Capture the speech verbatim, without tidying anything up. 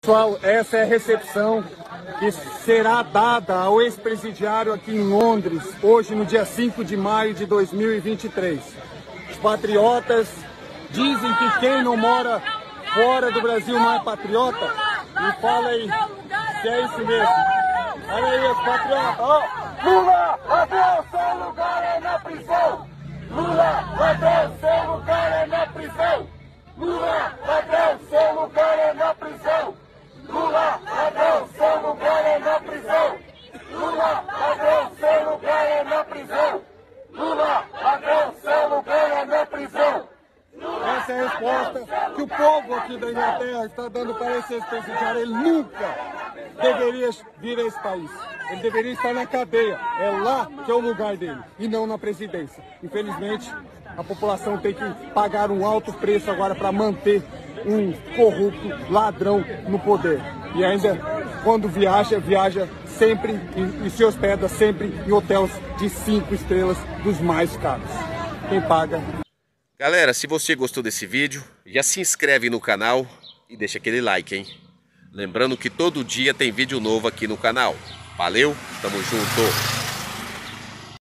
Pessoal, essa é a recepção que será dada ao ex-presidiário aqui em Londres, hoje no dia cinco de maio de dois mil e vinte e três. Os patriotas dizem que quem não mora fora do Brasil não é patriota. E fala aí se é isso mesmo. Olha aí os patriotas, ó. Lula, ladrão, seu lugar é na prisão. Lula, ladrão, seu lugar é na prisão. Lula, ladrão, seu lugar é na prisão. Lula, ladrão, seu lugar é na prisão. Lula, ladrão, seu lugar é na prisão. Lula, ladrão, seu lugar é na prisão. Essa é a resposta que o povo aqui da Inglaterra está dando para esse ex-presidiário. Ele nunca deveria vir a esse país. Ele deveria estar na cadeia. É lá que é o lugar dele e não na presidência. Infelizmente, a população tem que pagar um alto preço agora para manter um corrupto ladrão no poder. E ainda, quando viaja, viaja sempre e, e se hospeda sempre em hotéis de cinco estrelas dos mais caros. Quem paga? Galera, se você gostou desse vídeo, já se inscreve no canal e deixa aquele like, hein? Lembrando que todo dia tem vídeo novo aqui no canal. Valeu, tamo junto!